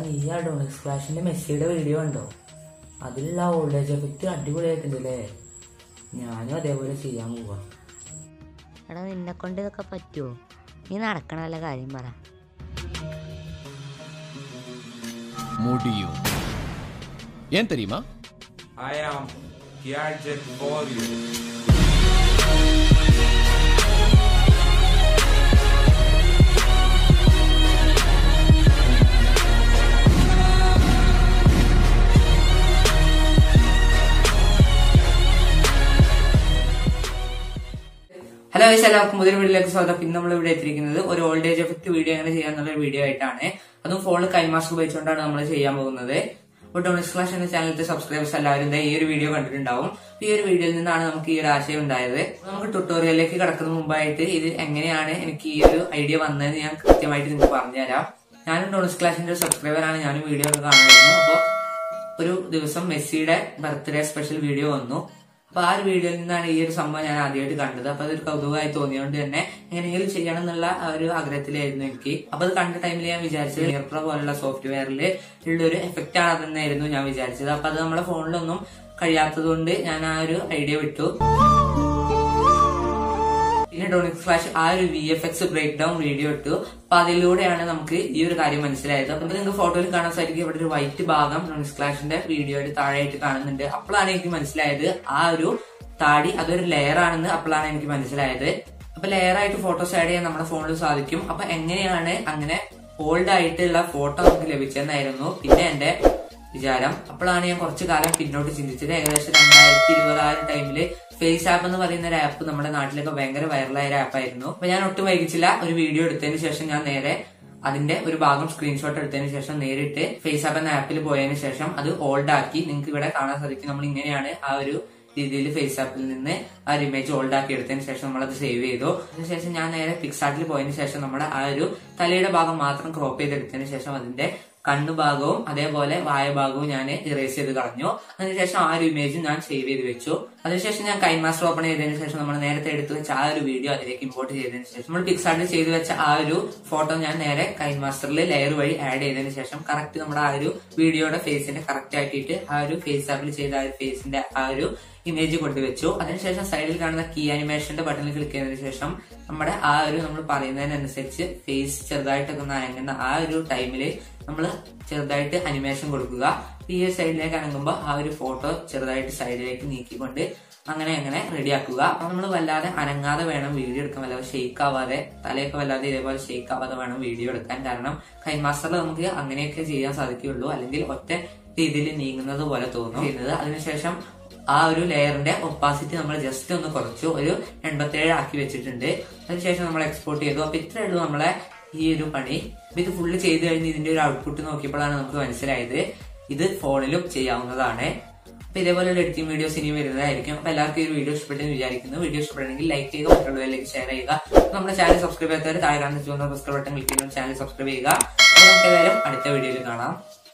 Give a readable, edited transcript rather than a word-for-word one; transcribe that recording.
ഈ അഡോണിക്സ് ഫ്ലാഷിന്റെ മെസ്സിയുടെ വീഡിയോ ഉണ്ടോ? അതിലുള്ള ഓൾഡേജ് എഫക്റ്റ് അടിപൊളിയായിട്ടുണ്ടല്ലേ. ഞാനും അതേപോലെ ചെയ്യാൻ പോവാ. എടാ നിന്നെ കൊണ്ട് ഇതൊക്കെ പറ്റുമോ? നീ നടക്കണ വല്ല കാര്യം പറ. முடியும். ஏன் தெரியுமா? I am GADJET for you. Hello guys, എല്ലാവർക്കും പുതിയൊരു വീഡിയോയിലേക്ക് സ്വാഗതം. ഇന്ന് നമ്മൾ ഇവിടെ എത്തിയിരിക്കുന്നത് ഒരു ഓൾഡേജ് എഫക്ട് വീഡിയോ എങ്ങനെ ചെയ്യാന്നുള്ള ഒരു വീഡിയോ ആയിട്ടാണ്. അതും ഫോണിൽ കൈമാസ്റ്റർ ഉപയോഗിച്ചുകൊണ്ടാണ് നമ്മൾ ചെയ്യാൻ പോകുന്നത്. അപ്പോൾ ഡോണിക്സ് ഫ്ലാഷ് എന്ന ചാനലിലെ സബ്സ്ക്രൈബേഴ്സ് എല്ലാവരും ഈ ഒരു വീഡിയോ കണ്ടിട്ടുണ്ടാവും. ഈ ഒരു വീഡിയോയിൽ നിന്നാണ് നമുക്ക് ഈ ഒരു ആശയം ഉണ്ടായത്. നമുക്ക് ട്യൂട്ടോറിയലിലേക്ക് കിടക്കുന്ന മുമ്പായിട്ട് ഇത് എങ്ങനെയാണ് എനിക്ക് ഈ ഒരു ഐഡിയ വന്നതെന്ന് ഞാൻ കൃത്യമായിട്ട് നിങ്ങൾക്ക് പറഞ്ഞുതരാം. ഞാനും ഡോണിക്സ് ഫ്ലാഷിന്റെ ഒരു സബ്സ്ക്രൈബറാണ്. ഞാനും വീഡിയോ ഒക്കെ കാണുമായിരുന്നു. അപ്പോൾ ഒരു ദിവസം മെസ്സിയുടെ ബർത്ത്ഡേ സ്പെഷ്യൽ വീഡിയോ വന്നു. അപ്പൊ ആ ഒരു വീഡിയോയിൽ നിന്നാണ് ഈ ഒരു സംഭവം ഞാൻ ആദ്യമായിട്ട് കണ്ടത്. അപ്പൊ അതൊരു കൗതുകമായി തോന്നിയോണ്ട് തന്നെ എങ്ങനെയെങ്കിലും ചെയ്യണം എന്നുള്ള ഒരു ആഗ്രഹത്തിലായിരുന്നു എനിക്ക്. അപ്പൊ അത് കണ്ട ടൈമിൽ ഞാൻ വിചാരിച്ചത് എയർപ്രോ പോലുള്ള സോഫ്റ്റ്വെയറിൽ ഉള്ള ഒരു എഫക്റ്റ് ആണ് അതെന്നായിരുന്നു ഞാൻ വിചാരിച്ചത്. അപ്പൊ അത് നമ്മുടെ ഫോണിലൊന്നും കഴിയാത്തത് കൊണ്ട് ഞാൻ ആ ഒരു ഐഡിയ വിട്ടു. പിന്നെ ഡോണിക്സ് ഫ്ലാഷ് ആ ഒരു VFX ബ്രേക്ക് ഡൗൺ വീഡിയോ ഇട്ടു. അപ്പൊ അതിലൂടെയാണ് നമുക്ക് ഈ ഒരു കാര്യം മനസ്സിലായത്. അപ്പൊ നിങ്ങൾക്ക് ഫോട്ടോയിൽ കാണാൻ സാധിക്കും, ഇവിടെ ഒരു വൈറ്റ് ഭാഗം ഡോണിക്സ് ഫ്ലാഷിന്റെ വീഡിയോയുടെ താഴെയായിട്ട് കാണുന്നുണ്ട്. അപ്പോഴാണ് എനിക്ക് മനസ്സിലായത് ആ ഒരു താടി അതൊരു ലെയർ ആണെന്ന്. അപ്പോഴാണ് എനിക്ക് മനസ്സിലായത്. അപ്പൊ ലെയർ ആയിട്ട് ഫോട്ടോസ് ആഡ് ചെയ്യാൻ നമ്മുടെ ഫോണിൽ സാധിക്കും. അപ്പൊ എങ്ങനെയാണ് അങ്ങനെ ഓൾഡ് ആയിട്ടുള്ള ഫോട്ടോ നമുക്ക് ലഭിച്ചെന്നായിരുന്നു പിന്നെ എന്റെ വിചാരം. അപ്പോഴാണ് ഞാൻ കുറച്ചു കാലം പിന്നോട്ട് ചിന്തിച്ചത്. ഏകദേശം 2020 ആ ഒരു ടൈമില് ഫേസ് ആപ്പ് എന്ന് പറയുന്ന ഒരു ആപ്പ് നമ്മുടെ നാട്ടിലൊക്കെ ഭയങ്കര വൈറലായ ഒരു ആപ്പായിരുന്നു. അപ്പൊ ഞാൻ ഒട്ടും വൈകിച്ചില്ല. ഒരു വീഡിയോ എടുത്തതിന് ശേഷം ഞാൻ നേരെ അതിന്റെ ഒരു ഭാഗം സ്ക്രീൻഷോട്ട് എടുത്തതിന് ശേഷം നേരിട്ട് ഫേസ് ആപ്പ് എന്ന ആപ്പിൽ പോയതിനു ശേഷം അത് ഓൾഡ് ആക്കി. നിങ്ങൾക്ക് ഇവിടെ കാണാൻ സാധിക്കും നമ്മൾ ഇങ്ങനെയാണ് ആ ഒരു രീതിയിൽ ഫേസ് ആപ്പിൽ നിന്ന് ആ ഒരു ഇമേജ് ഓൾഡ് ആക്കി എടുത്തതിന് ശേഷം നമ്മളത് സേവ് ചെയ്തു. അതിനുശേഷം ഞാൻ നേരെ പിക്സാർട്ടിൽ പോയതിനു ശേഷം നമ്മുടെ ആ ഒരു തലയുടെ ഭാഗം മാത്രം ക്രോപ്പ് ചെയ്തെടുത്തതിന് ശേഷം അതിന്റെ കണ്ണുഭാഗവും അതേപോലെ വായ ഭാഗവും ഞാൻ ഇറേസ് ചെയ്ത് കളഞ്ഞു. അതിനുശേഷം ആ ഒരു ഇമേജ് ഞാൻ സേവ് ചെയ്ത് വെച്ചു. അതിനുശേഷം ഞാൻ കൈമാസ്റ്റർ ഓപ്പൺ ചെയ്തതിനു ശേഷം നമ്മൾ നേരത്തെ എടുത്തു വെച്ച ആ ഒരു വീഡിയോ അതിലേക്ക് ഇമ്പോർട്ട് ചെയ്തതിനു ശേഷം നമ്മൾ പിക്സാർട്ടിൽ ചെയ്തു വെച്ച ആ ഒരു ഫോട്ടോ ഞാൻ നേരെ കൈമാസ്റ്ററിൽ ലെയർ വഴി ആഡ് ചെയ്തതിനു ശേഷം കറക്റ്റ് നമ്മുടെ ആ ഒരു വീഡിയോയുടെ ഫേസിന്റെ കറക്റ്റ് ആക്കിയിട്ട് ആ ഒരു ഫേസ് ആപ്പിൽ ചെയ്ത ആ ഒരു ഫേസിന്റെ ആ ഒരു ഇമേജ് കൊണ്ടുവച്ചു. അതിനുശേഷം സൈഡിൽ കാണുന്ന കീ ആനിമേഷന്റെ ബട്ടണിൽ ക്ലിക്ക് ചെയ്തതിനു ശേഷം നമ്മുടെ ആ ഒരു നമ്മൾ പറയുന്നതിനനുസരിച്ച് ഫേസ് ചെറുതായിട്ടൊക്കെ ഒന്ന് അനങ്ങുന്ന ആ ഒരു ടൈമില് നമ്മൾ ചെറുതായിട്ട് അനിമേഷൻ കൊടുക്കുക. ഈ സൈഡിലേക്ക് അനങ്ങുമ്പോൾ ആ ഒരു ഫോട്ടോ ചെറുതായിട്ട് സൈഡിലേക്ക് നീക്കിക്കൊണ്ട് അങ്ങനെ റെഡിയാക്കുക. അപ്പൊ നമ്മൾ വല്ലാതെ അനങ്ങാതെ വേണം വീഡിയോ എടുക്കാൻ, വല്ലാതെ ഷെയ്ക്ക് ആവാതെ, തലയൊക്കെ വല്ലാതെ ഇതേപോലെ ഷെയ്ക്ക് ആവാതെ വേണം വീഡിയോ എടുക്കാൻ. കാരണം കൈമാസ്റ്ററിൽ നമുക്ക് അങ്ങനെയൊക്കെ ചെയ്യാൻ സാധിക്കുകയുള്ളൂ, അല്ലെങ്കിൽ ഒറ്റ രീതിയിൽ നീങ്ങുന്നത് പോലെ തോന്നും ചെയ്യുന്നത്. അതിനുശേഷം ആ ഒരു ലെയറിന്റെ ഒപ്പാസിറ്റി നമ്മൾ ജസ്റ്റ് ഒന്ന് കുറച്ചു ഒരു 87 ആക്കി വെച്ചിട്ടുണ്ട്. അതിനുശേഷം നമ്മൾ എക്സ്പോർട്ട് ചെയ്തു. അപ്പൊ ഇത്രയേ ഉള്ളൂ നമ്മളെ ഈ ഒരു പണി. അപ്പൊ ഇത് ഫുള്ള് ചെയ്ത് കഴിഞ്ഞ് ഇതിന്റെ ഒരു ഔട്ട്പുട്ട് നോക്കിയപ്പോഴാണ് നമുക്ക് മനസ്സിലായത് ഇത് ഫോണിലും ചെയ്യാവുന്നതാണ്. അപ്പൊ ഇതേപോലെ ഒരു എഡിറ്റിംഗ് വീഡിയോസ് ഇനി വരുന്നതായിരിക്കും. അപ്പൊ എല്ലാവർക്കും ഈ ഒരു വീഡിയോ ഇഷ്ടപ്പെട്ടെന്ന് വിചാരിക്കുന്നു. വീഡിയോ ഇഷ്ടപ്പെട്ടെങ്കിൽ ലൈക്ക് ചെയ്യുക, മറ്റുള്ളവരിലേക്ക് ഷെയർ ചെയ്യുക. നമ്മുടെ ചാനൽ സബ്സ്ക്രൈബ് ചെയ്യാത്തവർ താഴെ കാണുന്ന ചുവന്ന സബ്സ്ക്രൈബ് ബട്ടൺ ക്ലിക്ക് ചെയ്യുന്ന ചാനൽ സബ്സ്ക്രൈബ് ചെയ്യുക. അപ്പൊ നമുക്ക് ഏതായാലും അടുത്ത വീഡിയോയിൽ കാണാം.